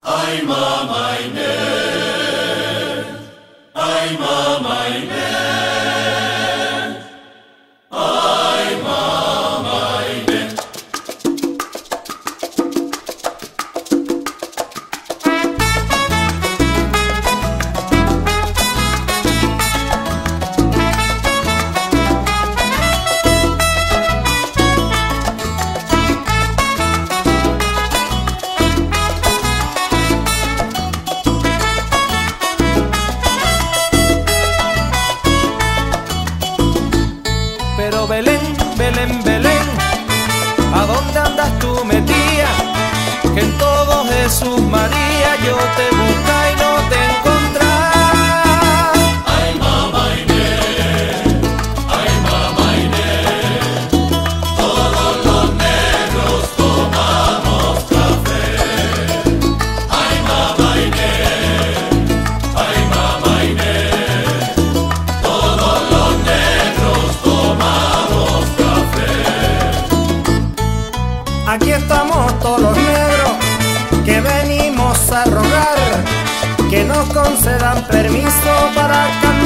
Ay, mamá Inés, ay, mamá Inés, ay, mamá Inés. Pero Belén, Belén, Belén, ¿a dónde andas tú metida? Que en todo Jesús María yo te busca y no te encontré. Ay, mamá Inés, ay, mamá Inés, todos los negros tomamos café. Ay, mamá Inés, ay, mamá Inés, todos los negros tomamos café. Aquí estamos todos los negros que venimos a rogar que nos concedan permiso para cantar.